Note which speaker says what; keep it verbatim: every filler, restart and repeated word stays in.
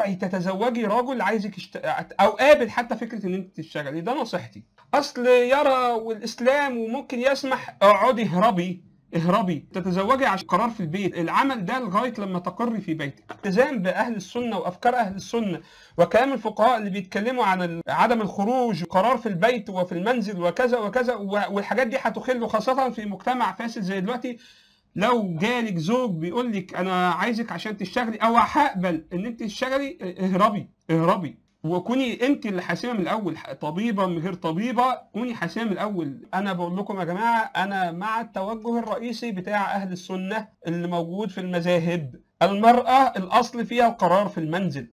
Speaker 1: اوعي تتزوجي رجل عايزك يشت... او قابل حتى فكره ان انت تشتغلي، ده نصيحتي. اصل يرى والاسلام وممكن يسمح، اقعدي اهربي اهربي. تتزوجي عشان قرار في البيت، العمل ده لغايه لما تقري في بيتك. التزام باهل السنه وافكار اهل السنه وكلام الفقهاء اللي بيتكلموا عن عدم الخروج، قرار في البيت وفي المنزل وكذا وكذا، والحاجات دي هتخل، خاصه في مجتمع فاسد زي دلوقتي. لو جالك زوج بيقول لك انا عايزك عشان تشتغلي او هقبل ان انت تشتغلي، اهربي اهربي، وكوني انت اللي حاسمه من الاول. طبيبه من غير طبيبه، كوني حاسمه من الاول. انا بقول لكم يا جماعه، انا مع التوجه الرئيسي بتاع اهل السنه اللي موجود في المذاهب. المراه الاصل فيها القرار في المنزل.